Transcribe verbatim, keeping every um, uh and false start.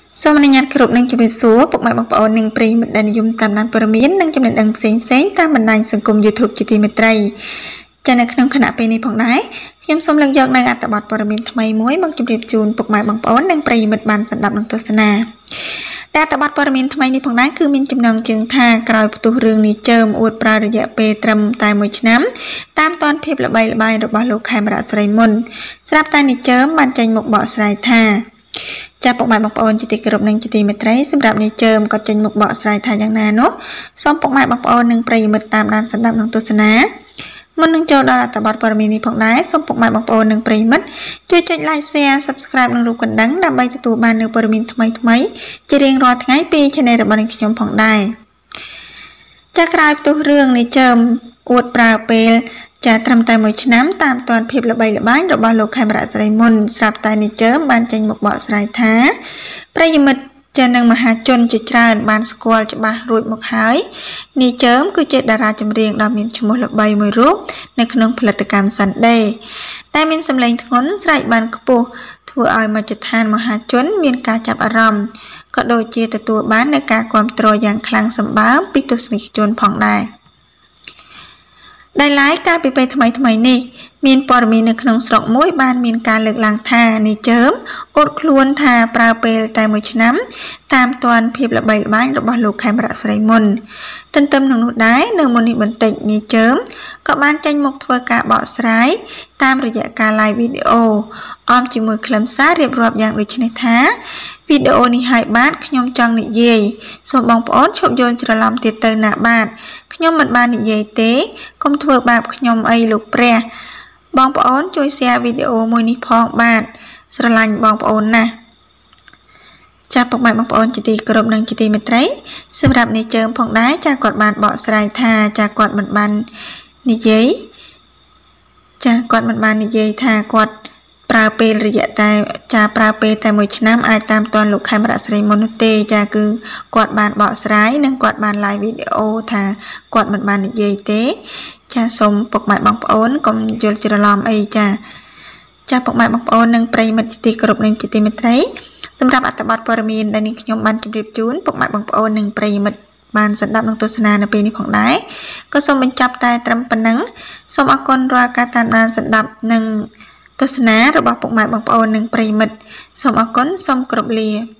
សូមអនុញ្ញាតគ្រប់នឹងជម្រាបសួរពុកម៉ែបងប្អូននិងប្រិយមិត្តដែលនិយមតាមដានព័ត៌មាននិងចំណេះដឹងផ្សេងផ្សេងតាមបណ្ដាញសង្គម YouTube ជាទីមេត្រីចានៅក្នុងគណៈពេលនេះផងដែរខ្ញុំសូមលើកយកនៅអត្ថបទព័ត៌មានថ្មីមួយមកជម្រាបជូនពុកម៉ែបងប្អូននិងប្រិយមិត្តបានស្ដាប់និងទស្សនាតែអត្ថបទព័ត៌មានថ្មីនេះផងដែរគឺមានចំណងជើងថាក្រោយផ្ទុះរឿងនេះជើមអួតប្រើរយៈពេលត្រឹមតែមួយឆ្នាំតាមតនភាពល្បីល្បាញរបស់លោកខេមរៈស្រីមុនស្រាប់តែនេះជើមបានចេញមុខបកស្រាយថាចាពុកម៉ែបងប្អូនជាទីគោរពនិងជាទីមេត្រីសម្រាប់នេះជើមក៏ចេញមុខបកស្រាយថាយ៉ាងណានោះសូមពុកម៉ែបងប្អូននិងប្រិយមិត្តតាមដានស្ដាប់និងទស្សនាមុននឹងចូលដល់អត្ថបទព័ត៌មាននេះផងដែរសូមពុកម៉ែបងប្អូននិងប្រិយមិត្តជួយចុច Like Share Subscribe និងរូបកណ្ដឹងដើម្បីទទួលបាននូវព័ត៌មានថ្មីៗជារៀងរាល់ថ្ងៃពី Channel របស់ខ្ញុំផងដែរចាក្រោយផ្ទុះរឿងនេះជើមអួតប្រើពេលចាត្រឹមតែមួយឆ្នាំតាមតនភាពល្បីល្បាញរបស់លោកខេមរៈស្រីមុនស្រាប់តែនេះជើមបានចេញមុខបកស្រាយថាប្រិយមិត្តចានិងមហាជនជាច្រើនបានស្គាល់ច្បាស់រួចមកហើយនេះជើមគឺជាតារាចម្រៀងដ៏មានឈ្មោះល្បីមួយរូបនៅក្នុងផលិតកម្ម Sunday តែមានសម្លេងធ្ងន់ស្រែកបានខ្ពស់ធ្វើឲ្យមជ្ឈដ្ឋានមហាជនមានការចាប់អារម្មណ៍ក៏ដូចជាទទួលបាននូវការគាំទ្រយ៉ាងខ្លាំងសម្បើមពីទស្សនិកជនផងដែរដែលឡាយកាលពីពេលថ្មីថ្មីនេះមានព័ត៌មាននៅក្នុងស្រុកមួយបានមានការលើកឡើងថានេះជើមអត់ខ្លួនថាប្រើពេលតែមួយឆ្នាំតាមតនភាពល្បីល្បាញរបស់លោកខេមរៈស្រីមុនទន្ទឹមនឹងនោះដែរនៅមុននេះបន្តិចនេះជើមក៏បានចេញមកធ្វើការបកស្រាយតាមរយៈការ live វីដេអូអមជាមួយខ្លឹមសាររៀបរាប់យ៉ាងដូចនេះថាវីដេអូនេះហើយបាទខ្ញុំចង់និយាយសូមបងប្អូនឈប់យល់ច្រឡំទៀតទៅណាបាទខ្ញុំមិនបាននិយាយទេកុំធ្វើបាបខ្ញុំអីលោកព្រះបងប្អូនជួយ share វីដេអូមួយនេះផងបាទស្រឡាញ់បងប្អូនណាស់ចាពុកម៉ែបងប្អូនជាទីគោរពនិងជាទីមេត្រីសម្រាប់នេះជើមផងដែរចាគាត់បានបកស្រាយថាចាគាត់មិនបាននិយាយចាគាត់មិនបាននិយាយថាគាត់ប្រើពេលរយៈតែចាប្រើពេលតែមួយឆ្នាំអាចតាមតនលោកខេមរៈស្រីមុននោះទេចាគឺគាត់បានបកស្រាយនិងគាត់បាន live វីដេអូថាគាត់មិនបាននិយាយទេចាសូមពុកម៉ែបងប្អូនកុំយល់ច្រឡំអីចាចាពុកម៉ែបងប្អូននិងប្រិយមិត្តជាទីគោរពនិងជាទីមេត្រីសម្រាប់អត្ថបទព័ត៌មានដែលនេះខ្ញុំបានជម្រាបជូនពុកម៉ែបងប្អូននិងប្រិយមិត្តបានស្ដាប់និងទស្សនានៅពេលនេះផងដែរក៏សូមបញ្ចប់តែត្រឹមប៉ុណ្ណឹងសូមអរគុណរាល់ការតាមដានស្ដាប់និងទស្សនារបស់ពុកម៉ែបងប្អូននិងប្រិយមិត្តសូមអរគុណសូមគោរពលា